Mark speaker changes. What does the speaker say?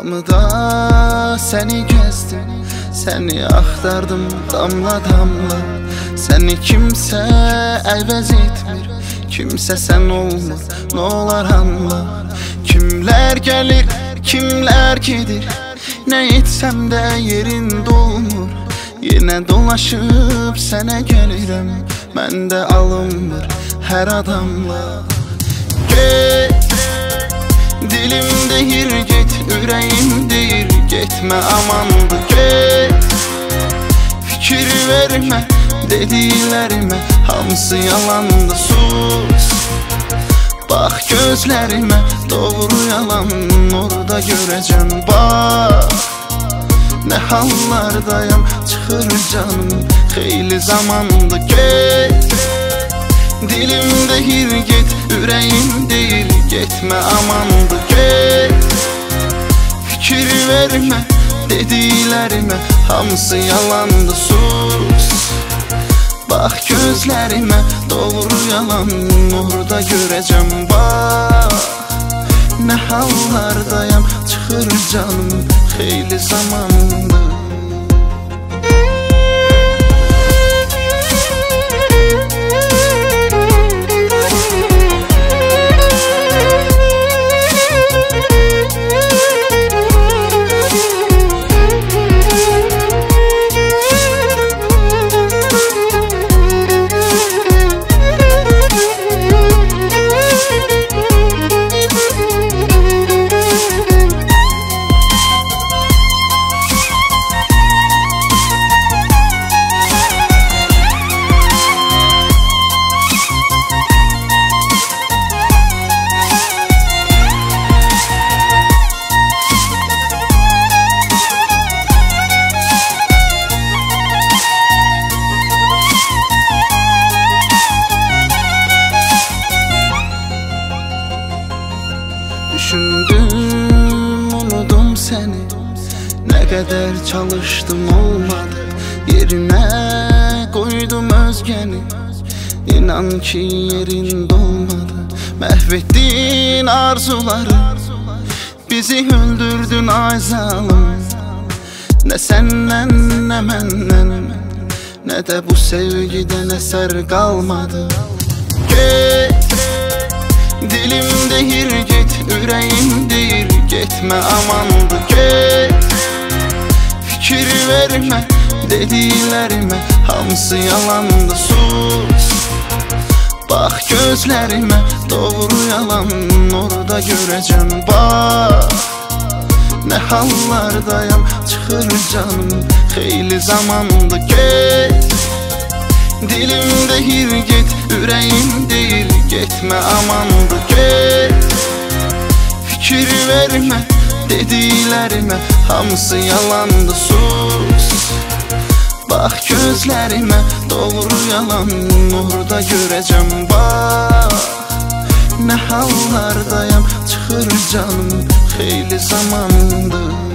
Speaker 1: Hamıda səni gəzdim, səni axtardım damla damla. Səni kimsə əvəz etmir, kimsə sən olmur, nə olar anla. Kimlər gəlir, kimlər gedir, nə etsəm də yerin dolmur. Yenə dolaşıb sənə gəlirəm, məndə alınmır hər adamla. Get, dilim deyir get, ürəyim deyir getmə amandı. Get, fikir vermə dediklərimə, hamısı yalandı. Sus, bax gözlərimə, doğru yalan orada görəcəm. Bax, nə hallardayam, çıxır canım xeyli zamandı. Get, dilim deyir get, ürəyim deyir getmə amandı. Get, fikir vermə dediklərimə, hamısı yalandı. Sus, bax gözlərimə, doğru yalan orada görəcəm. Bax, nə hallardayam, çıxır canım xeyli zamandı. Düşündüm, unudum səni, nə qədər çalışdım olmadı. Yerinə qoydum özgəni, inan ki yerin dolmadı. Məhv etdin arzuları, bizi öldürdün ay zalım. Nə səndən, nə məndən, nə də bu sevgidən əsər qalmadı. Get, dilim deyir get, ürəyim deyir getmə amandı. Get, fikir vermə dediklərimə, hamısı yalandı. Sus, bax gözlərimə, doğru yalan orada görəcəm. Bax, nə hallardayam, çıxır canım xeyli zamandı. Get, dilim deyir get, ürəyim deyir getmə amandı. Get, fikir vermə dediklərimə, hamısı yalandı. Sus, bax gözlərimə, doğru yalan orada görəcəm. Bax, nə hallardayam, çıxır canım xeyli zamandı.